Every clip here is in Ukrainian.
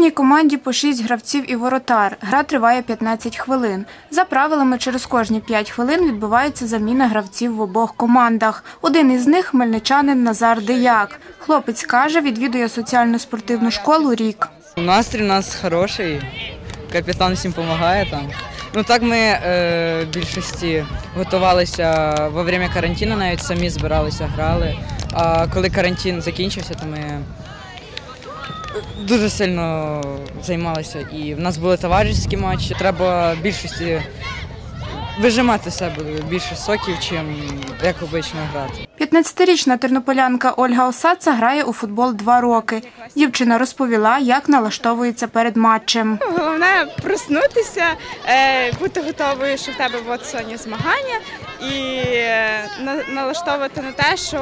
кожній команді по 6 гравців і воротар. Гра триває 15 хвилин. За правилами, через кожні 5 хвилин відбувається заміна гравців в обох командах. Один із них – хмельничанин Назар Деяк. Хлопець каже, відвідує соціально-спортивну школу рік. Настрій у нас хороший, капітан всім допомагає там. Ну так ми в більшості готувалися во время карантину, навіть самі збиралися, грали. А коли карантин закінчився, то ми дуже сильно займалися. І в нас були товариські матчі. Треба в більшості вижимати з себе більше соків, ніж як обично грати. 15-річна тернополянка Ольга Осадца грає у футбол 2 роки. Дівчина розповіла, як налаштовується перед матчем. Головне – проснутися, бути готовою, що в тебе от сьогодні змагання, і налаштовувати на те, що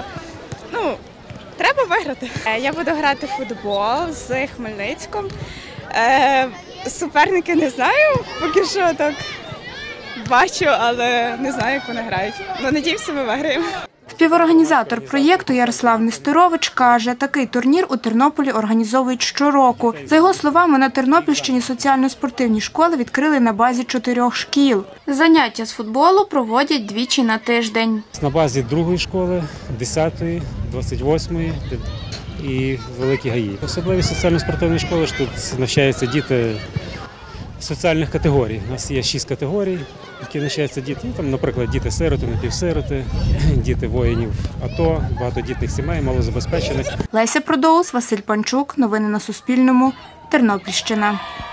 треба виграти. Я буду грати в футбол з Хмельницьком. Суперники не знаю, поки що так бачу, але не знаю, як вони грають. Ну, надіюся, ми виграємо. Співорганізатор проєкту Ярослав Нестерович каже, такий турнір у Тернополі організовують щороку. За його словами, на Тернопільщині соціально-спортивні школи відкрили на базі 4 шкіл. Заняття з футболу проводять двічі на тиждень. На базі 2-ї школи, 10-ї, 28-ї і Великі Гаї. Особливість соціально-спортивної школи, що тут навчаються діти соціальних категорій. У нас є 6 категорій, які навчаються діти. Там, наприклад, діти-сироти, напівсироти, діти воїнів АТО, багатодітних сімей, малозабезпечених. Леся Продоус, Василь Панчук. Новини на Суспільному. Тернопільщина.